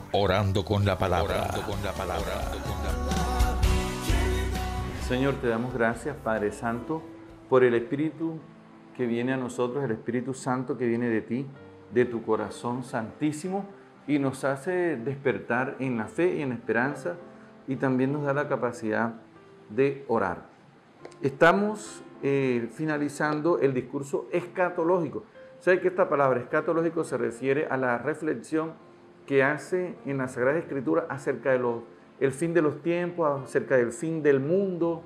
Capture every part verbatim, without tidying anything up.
Orando con la palabra. Orando con la palabra. Señor, te damos gracias, Padre Santo, por el Espíritu que viene a nosotros, el Espíritu Santo que viene de ti, de tu corazón santísimo, y nos hace despertar en la fe y en la esperanza, y también nos da la capacidad de orar. Estamos eh, finalizando el discurso escatológico. ¿Sabe que esta palabra escatológico se refiere a la reflexión que hace en la Sagrada Escritura acerca del fin de los tiempos, acerca del fin del mundo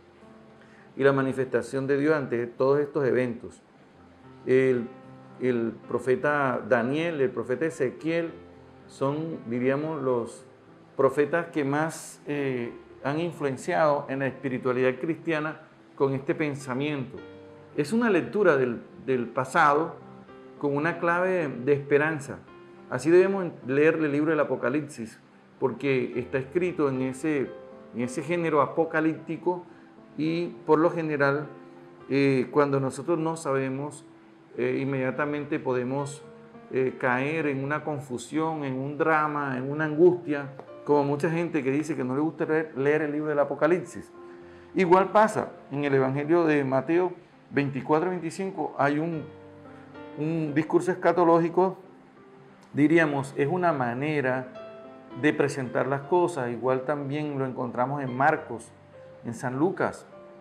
y la manifestación de Dios ante todos estos eventos? El, el profeta Daniel, el profeta Ezequiel son, diríamos, los profetas que más eh, han influenciado en la espiritualidad cristiana con este pensamiento. Es una lectura del, del pasado con una clave de esperanza. Así debemos leer el libro del Apocalipsis, porque está escrito en ese, en ese género apocalíptico, y por lo general, eh, cuando nosotros no sabemos, eh, inmediatamente podemos eh, caer en una confusión, en un drama, en una angustia, como mucha gente que dice que no le gusta leer, leer el libro del Apocalipsis. Igual pasa en el Evangelio de Mateo veinticuatro veinticinco, hay un, un discurso escatológico, diríamos, es una manera de presentar las cosas. Igual también lo encontramos en Marcos, en San Lucas.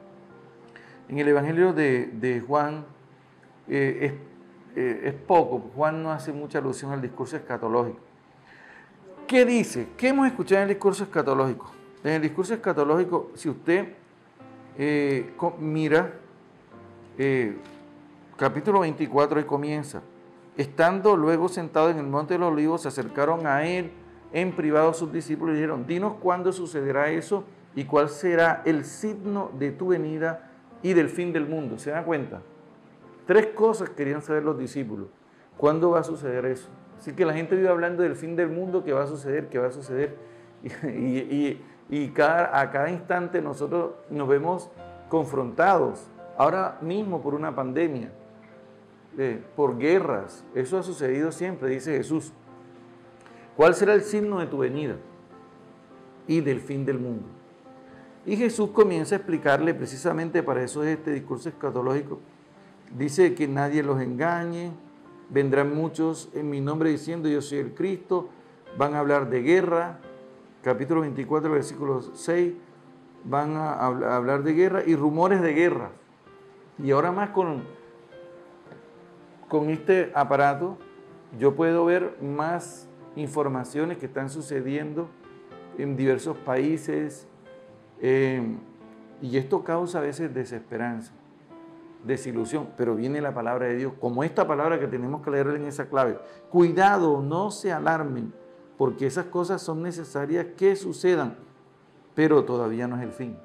En el Evangelio de, de Juan eh, es, eh, es poco, Juan no hace mucha alusión al discurso escatológico. ¿Qué dice? ¿Qué hemos escuchado en el discurso escatológico? En el discurso escatológico, si usted eh, mira, eh, capítulo veinticuatro, ahí comienza. Estando luego sentado en el monte de los olivos, se acercaron a él en privado sus discípulos y dijeron: dinos cuándo sucederá eso y cuál será el signo de tu venida y del fin del mundo. ¿Se dan cuenta? Tres cosas querían saber los discípulos. ¿Cuándo va a suceder eso? Así que la gente vive hablando del fin del mundo, que va a suceder, que va a suceder. Y, y, y, y cada, a cada instante nosotros nos vemos confrontados. Ahora mismo por una pandemia, eh, por guerras. Eso ha sucedido siempre, dice Jesús. ¿Cuál será el signo de tu venida y del fin del mundo? Y Jesús comienza a explicarle, precisamente para eso es este discurso escatológico. Dice que nadie los engañe, vendrán muchos en mi nombre diciendo yo soy el Cristo, van a hablar de guerra, capítulo veinticuatro, versículo seis, van a hablar de guerra y rumores de guerra. Y ahora más con, con este aparato, yo puedo ver más informaciones que están sucediendo en diversos países, eh, y esto causa a veces desesperanza, desilusión, pero viene la palabra de Dios, como esta palabra que tenemos que leer en esa clave. Cuidado, no se alarmen, porque esas cosas son necesarias que sucedan, pero todavía no es el fin.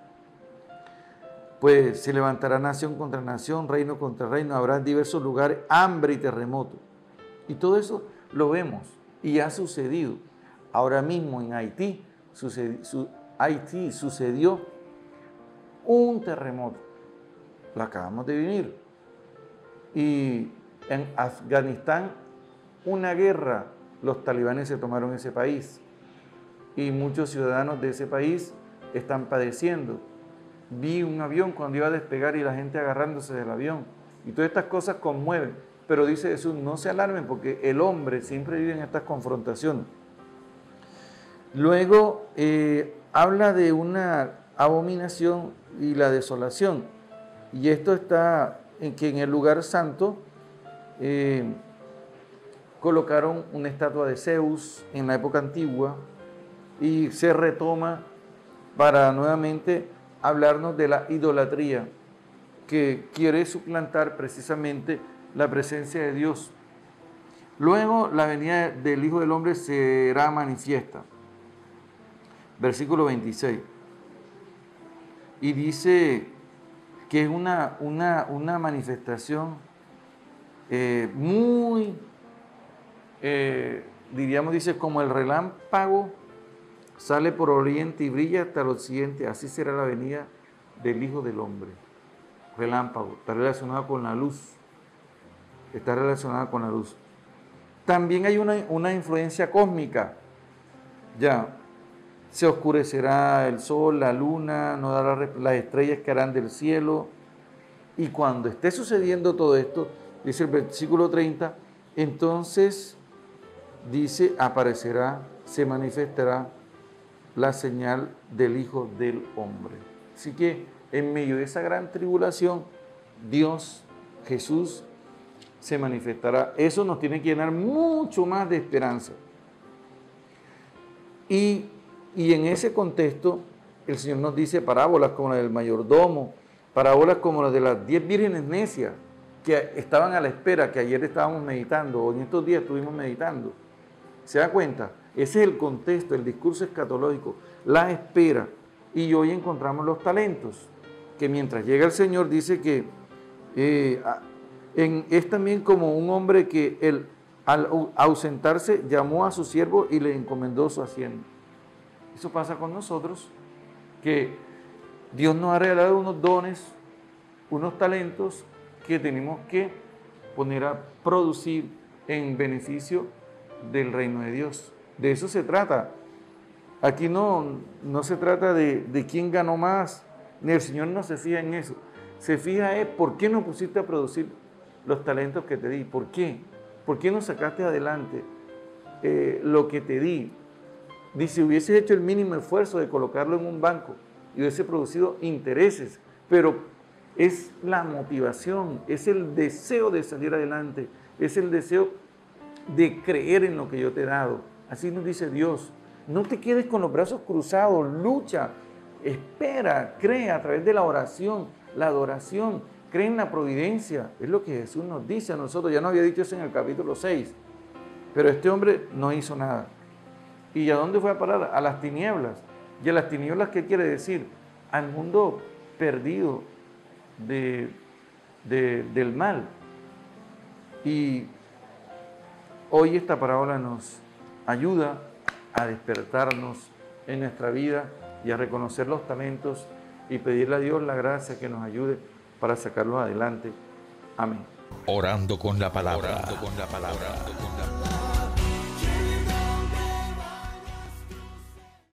Pues se levantará nación contra nación, reino contra reino, habrá en diversos lugares hambre y terremoto. Y todo eso lo vemos y ha sucedido. Ahora mismo en Haití, sucedi, su, Haití sucedió un terremoto. Lo acabamos de vivir. Y en Afganistán, una guerra, los talibanes se tomaron ese país. Y muchos ciudadanos de ese país están padeciendo. Vi un avión cuando iba a despegar y la gente agarrándose del avión. Y todas estas cosas conmueven. Pero dice Jesús, no se alarmen porque el hombre siempre vive en estas confrontaciones. Luego eh, habla de una abominación y la desolación. Y esto está en que en el lugar santo eh, colocaron una estatua de Zeus en la época antigua y se retoma para nuevamente hablarnos de la idolatría que quiere suplantar precisamente la presencia de Dios. Luego la venida del Hijo del Hombre será manifiesta. Versículo veintiséis. Y dice que es una, una, una manifestación eh, muy, eh, diríamos, dice, como el relámpago sale por oriente y brilla hasta el occidente, así será la venida del Hijo del Hombre. Relámpago, está relacionado con la luz. Está relacionada con la luz. También hay una, una influencia cósmica. Ya, se oscurecerá el sol, la luna, no dará, las estrellas caerán del cielo. Y cuando esté sucediendo todo esto, dice el versículo treinta, entonces, dice, aparecerá, se manifestará la señal del Hijo del Hombre. Así que en medio de esa gran tribulación, Dios, Jesús, se manifestará. Eso nos tiene que llenar mucho más de esperanza. Y, y en ese contexto, el Señor nos dice parábolas como la del mayordomo, parábolas como las de las diez vírgenes necias, que estaban a la espera, que ayer estábamos meditando, o en estos días estuvimos meditando. ¿Se da cuenta? Ese es el contexto, el discurso escatológico, la espera. Y hoy encontramos los talentos, que mientras llega el Señor dice que eh, en, es también como un hombre que él, al ausentarse llamó a su siervo y le encomendó su hacienda. Eso pasa con nosotros, que Dios nos ha regalado unos dones, unos talentos que tenemos que poner a producir en beneficio del reino de Dios. De eso se trata. Aquí no, no se trata de, de quién ganó más, ni el Señor no se fija en eso. Se fija es por qué no pusiste a producir los talentos que te di. ¿Por qué? ¿Por qué no sacaste adelante eh, lo que te di? Dice, hubieses hecho el mínimo esfuerzo de colocarlo en un banco y hubiese producido intereses, pero es la motivación, es el deseo de salir adelante, es el deseo de creer en lo que yo te he dado. Así nos dice Dios. No te quedes con los brazos cruzados, lucha, espera, cree a través de la oración, la adoración, cree en la providencia. Es lo que Jesús nos dice a nosotros. Ya nos había dicho eso en el capítulo seis. Pero este hombre no hizo nada. ¿Y a dónde fue a parar? A las tinieblas. ¿Y a las tinieblas qué quiere decir? Al mundo perdido de, de, del mal. Y hoy esta parábola nos ayuda a despertarnos en nuestra vida y a reconocer los talentos y pedirle a Dios la gracia que nos ayude para sacarlos adelante. Amén. Orando con la palabra. Orando con la palabra. Orando con la palabra.